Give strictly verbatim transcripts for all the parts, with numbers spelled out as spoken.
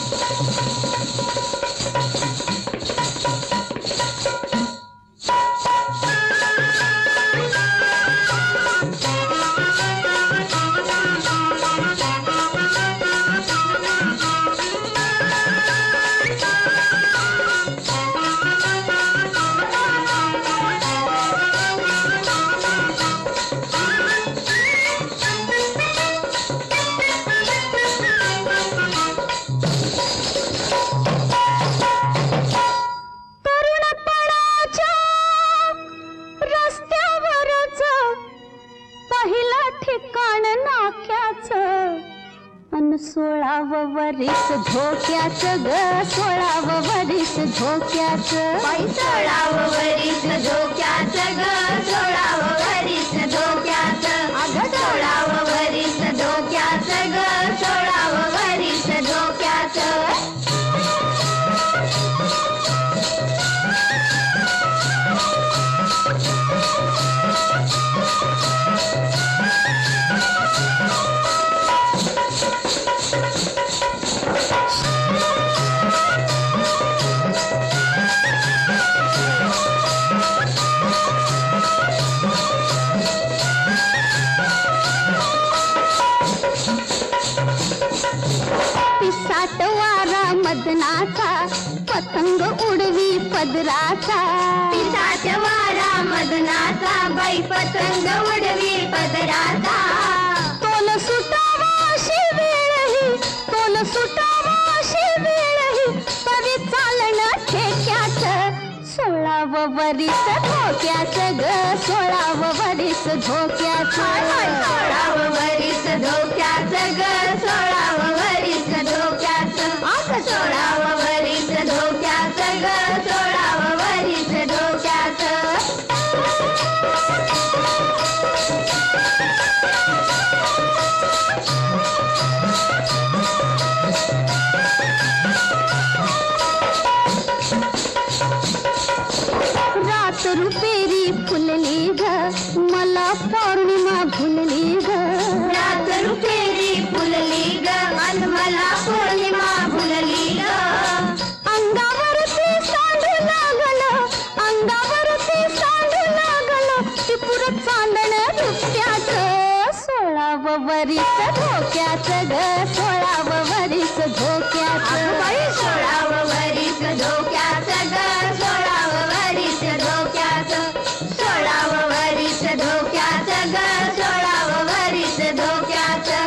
सोळावं वरीस धोक्याचं ग, सोळावं वरीस धोक्याचं. बाई सोळावं वरीस धोक्याचं ग, सोळावं वरीस धोक्याचं. अगं सोळावं वरीस धोक्याचं ग, सोळावं वरीस धोक्याचं. पिसाट वारा मदनाचा, पतंग उडवी पदराचा. पिसाट वारा मदनाचा, बाई पतंग उडवी पदराचा. तोल सुटावा अशी वेळही, तोल सुटावा अशी वेळही, तरी चालणं ठेक्याचं. सोळावं वरीस धोक्याचं ग, सोळावं वरीस धोक्याचं. सोळावं वरीस धोक्याचं ग, सोळावं वरीस धोक्याचं. सोळावं वरीस धोक्याचं ग, सोळावं वरीस धोक्याचं. रात रुपेरी फुलली ग, मला पौर्णिमा भुलली ग. रात रुपेरी फुलली ग, अन मला पौर्णिमा भुलली ग. अंगावरती सांडू लागलं, अंगावरती सांडू लागलं, टिपूर चांदण रुपट्याचं. सोळावं वरीस धोक्याचं ग, सोळावं वरीस धोक्याचं. सोळावं वरीस धोक्याचं ग, सोळावं वरीस धोक्याचं. सोळावं वरीस धोक्याचं ग, सोळावं वरीस धोक्याचं.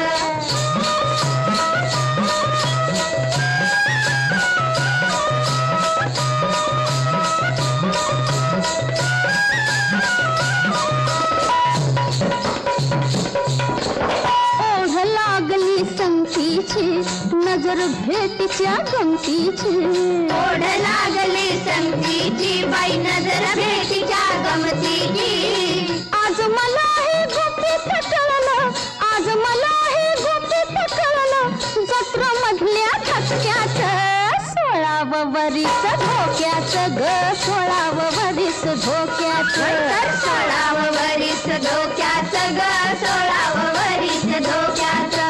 ओढ लागली संगतीची, नजर भेटीच्या गमतीची. ओढ लागली संगतीची, बाई नजर भेटीच्या गमतीची. आज मला हे गुपित कळलं, आज मला हे गुपित कळलं, जत्रा मधल्या ठसक्याचं. सोळावं वरीस धोक्याचं ग, सोळावं वरीस धोक्याचं. सोळावं वरीस धोक्याचं ग, सोळावं वरीस धोक्याचं.